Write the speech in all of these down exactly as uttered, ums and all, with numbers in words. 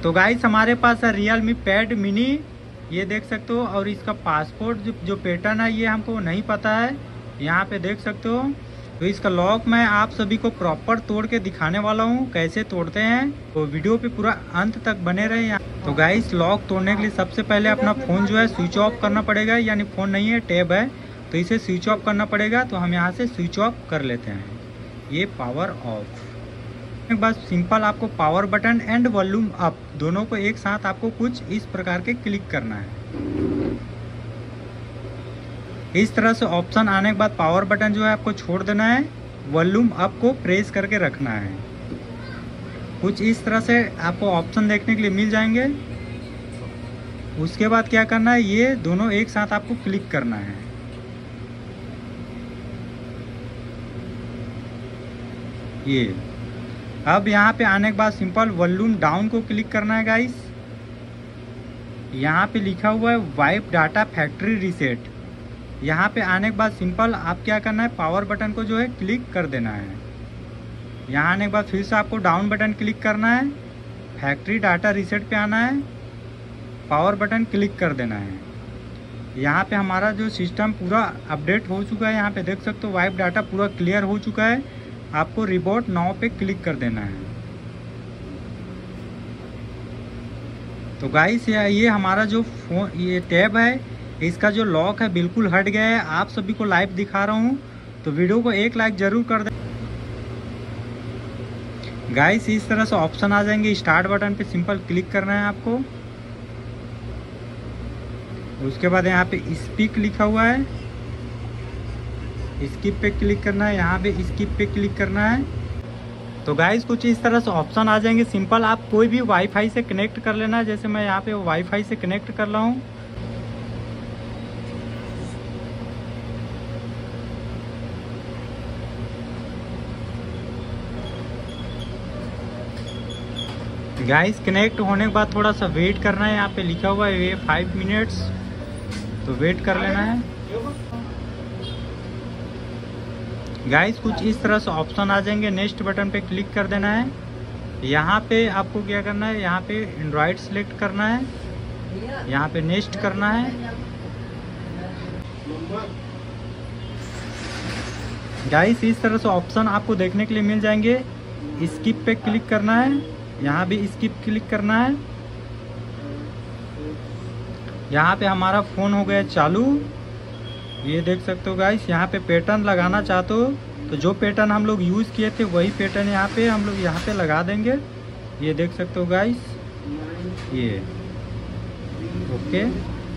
तो गाइस हमारे पास है रियलमी पैड मिनी, ये देख सकते हो। और इसका पासपोर्ट जो, जो पैटर्न है ये हमको नहीं पता है, यहाँ पे देख सकते हो। तो इसका लॉक मैं आप सभी को प्रॉपर तोड़ के दिखाने वाला हूँ कैसे तोड़ते हैं, तो वीडियो पे पूरा अंत तक बने रहे यहाँ। तो गाइस लॉक तोड़ने के लिए सबसे पहले अपना फ़ोन जो है स्विच ऑफ करना पड़ेगा, यानी फ़ोन नहीं है टैब है, तो इसे स्विच ऑफ करना पड़ेगा। तो हम यहाँ से स्विच ऑफ कर लेते हैं, ये पावर ऑफ। एक बात सिंपल, आपको power button and volume up दोनों को एक साथ आपको कुछ इस प्रकार के क्लिक करना है। इस तरह से ऑप्शन आने के बाद पावर बटन जो है आपको छोड़ देना है, वॉल्यूम अप को प्रेस करके रखना है। कुछ इस तरह से आपको ऑप्शन देखने के लिए मिल जाएंगे। उसके बाद क्या करना है, ये दोनों एक साथ आपको क्लिक करना है। ये अब यहाँ पे आने के बाद सिंपल वॉल्यूम डाउन को क्लिक करना है गाइस। यहाँ पे लिखा हुआ है वाइप डाटा फैक्ट्री रीसेट। यहाँ पे आने के बाद सिंपल आप क्या करना है, पावर बटन को जो है क्लिक कर देना है। यहाँ आने के बाद फिर से आपको डाउन बटन क्लिक करना है, फैक्ट्री डाटा रीसेट पे आना है, पावर बटन क्लिक कर देना है। यहाँ पे हमारा जो सिस्टम पूरा अपडेट हो चुका है, यहाँ पे देख सकते हो वाइप डाटा पूरा क्लियर हो चुका है। आपको रिबोट नाउ पे क्लिक कर देना है। तो गाइस ये हमारा जो फोन ये टैब है, इसका जो लॉक है बिल्कुल हट गया है। आप सभी को लाइव दिखा रहा हूँ, तो वीडियो को एक लाइक जरूर कर दें गाइस। इस तरह से ऑप्शन आ जाएंगे, स्टार्ट बटन पे सिंपल क्लिक करना है आपको। उसके बाद यहाँ पे स्पीक लिखा हुआ है, स्किप पे क्लिक करना है, यहाँ पे स्किप पे क्लिक करना है। तो गाइस कुछ इस तरह से ऑप्शन आ जाएंगे। सिंपल आप कोई भी वाईफाई से कनेक्ट कर लेना है, जैसे मैं यहाँ पे वाईफाई से कनेक्ट कर रहा हूँ। गाइस कनेक्ट होने के बाद थोड़ा सा वेट करना है, यहाँ पे लिखा हुआ है वे फाइव मिनट्स, तो वेट कर लेना है। गाइस कुछ इस तरह से ऑप्शन आ जाएंगे, नेक्स्ट बटन पे क्लिक कर देना है। यहाँ पे आपको क्या करना है, यहाँ पे एंड्रॉयड सिलेक्ट करना है, यहाँ पे नेक्स्ट करना है। गाइस इस तरह से ऑप्शन आपको देखने के लिए मिल जाएंगे। स्किप पे क्लिक करना है, यहाँ भी स्किप क्लिक करना है। यहाँ पे हमारा फ़ोन हो गया चालू, ये देख सकते हो गाइस। यहाँ पे पैटर्न लगाना चाहते हो तो जो पैटर्न हम लोग यूज़ किए थे वही पैटर्न यहाँ पे हम लोग यहाँ पे लगा देंगे, ये देख सकते हो गाइस। ये ओके।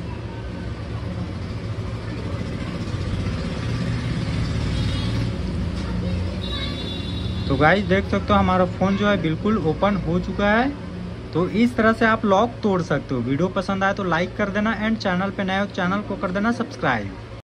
तो गाइस देख सकते हो हमारा फ़ोन जो है बिल्कुल ओपन हो चुका है। तो इस तरह से आप लॉक तोड़ सकते हो। वीडियो पसंद आए तो लाइक कर देना, एंड चैनल पे नए हो चैनल को कर देना सब्सक्राइब।